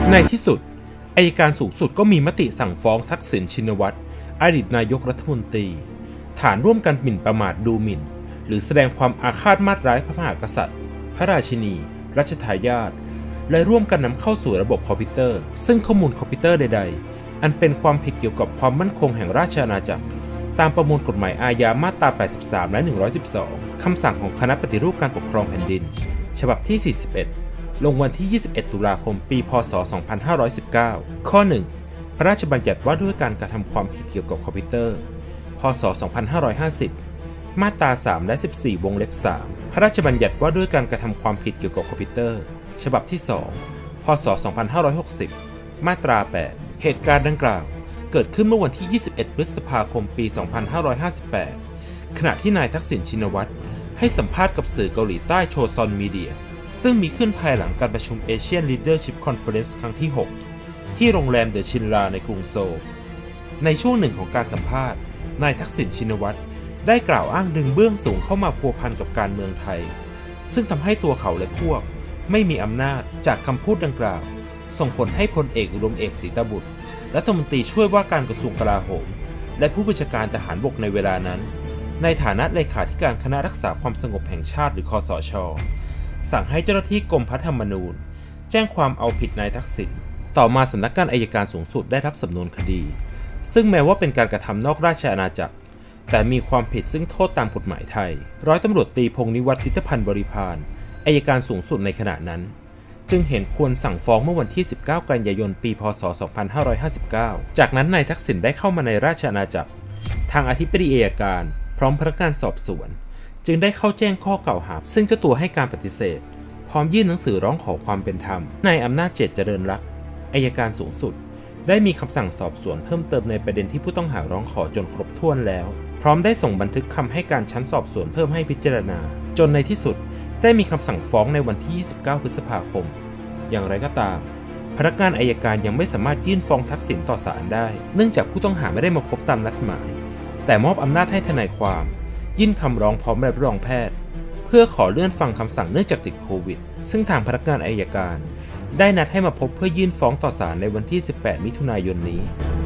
ในที่สุดอัยการสูงสุดก็มีมติสั่งฟ้องทักษิณชินวัตรอดีตนายกรัฐมนตรีฐานร่วมกันหมิ่นประมาทดูหมิ่นหรือแสดงความอาฆาตมาตร้ายพระมหากษัตริย์พระราชินีรัชทายาทและร่วมกันนำเข้าสู่ระบบคอมพิวเตอร์ซึ่งข้อมูลคอมพิวเตอร์ใดๆอันเป็นความผิดเกี่ยวกับความมั่นคงแห่งราชอาณาจักรตามประมวลกฎหมายอาญามาตรา 83 และ 112 คำสั่งของคณะปฏิรูปการปกครองแผ่นดินฉบับที่ 41 ลงวันที่ 21 ตุลาคม ปี พ.ศ. 2519 ข้อ 1 พระราชบัญญัติว่าด้วยการกระทำความผิดเกี่ยวกับคอมพิวเตอร์ พ.ศ. 2550 มาตรา 3 และ 14 วงเล็บ 3 พระราชบัญญัติว่าด้วยการกระทำความผิดเกี่ยวกับคอมพิวเตอร์ฉบับที่ 2 พ.ศ. 2560 มาตรา 8 เหตุการณ์ดังกล่าวเกิดขึ้นเมื่อวันที่ 21 พฤษภาคม ปี 2558 ขณะที่นายทักษิณชินวัตรให้สัมภาษณ์กับสื่อเกาหลีใต้โชซอนมีเดียซึ่งมีขึ้นภายหลังการประชุม Asian Leadership Conference ครั้งที่ 6 ที่โรงแรมเดอะชินราในกรุงโซลในช่วงหนึ่งของการสัมภาษณ์นายทักษิณชินวัตรได้กล่าวอ้างดึงเบื้องสูงเข้ามาพัวพันกับการเมืองไทยซึ่งทำให้ตัวเขาและพวกไม่มีอำนาจจากคำพูดดังกล่าวส่งผลให้พลเอกอุดมเอกศรีตบุตรรัฐมนตรีช่วยว่าการกระทรวงกลาโหมและผู้บัญชาการทหารบกในเวลานั้นในฐานะเลขาธิการคณะรักษาความสงบแห่งชาติหรือคสช.สั่งให้เจ้าหน้าที่กรมพระธรรมนูญแจ้งความเอาผิดนายทักษิณต่อมาสำนักงานอัยการสูงสุดได้รับสำนวนคดีซึ่งแม้ว่าเป็นการกระทำนอกราชอาณาจักรแต่มีความผิดซึ่งโทษตามกฎหมายไทยร้อยตำรวจตรีพงษ์นิวัฒน์พิพิธภัณฑ์บริพารอัยการสูงสุดในขณะนั้นจึงเห็นควรสั่งฟ้องเมื่อวันที่ 19 กันยายน ปี พ.ศ. 2559 จากนั้นนายทักษิณได้เข้ามาในราชอาณาจักรทางอธิบดีอัยการพร้อมพนักงานสอบสวนจึงได้เข้าแจ้งข้อกล่าวหาซึ่งเจ้าตัวให้การปฏิเสธพร้อมยื่นหนังสือร้องขอความเป็นธรรมนายอำนาจเจตเจริญรักษ์อัยการสูงสุดได้มีคำสั่งสอบสวนเพิ่มเติมในประเด็นที่ผู้ต้องหาร้องขอจนครบถ้วนแล้วพร้อมได้ส่งบันทึกคำให้การชั้นสอบสวนเพิ่มให้พิจารณาจนในที่สุดได้มีคำสั่งฟ้องในวันที่ 29 พฤษภาคมอย่างไรก็ตามพนักงานอัยการยังไม่สามารถยื่นฟ้องทักษิณต่อศาลได้เนื่องจากผู้ต้องหาไม่ได้มาพบตามนัดหมายแต่มอบอำนาจให้ทนายความยื่นคำร้องพร้อมใบรับรองแพทย์เพื่อขอเลื่อนฟังคำสั่งเนื่องจากติดโควิดซึ่งทางพนักงานอัยการได้นัดให้มาพบเพื่อยื่นฟ้องต่อศาลในวันที่ 18 มิถุนายนนี้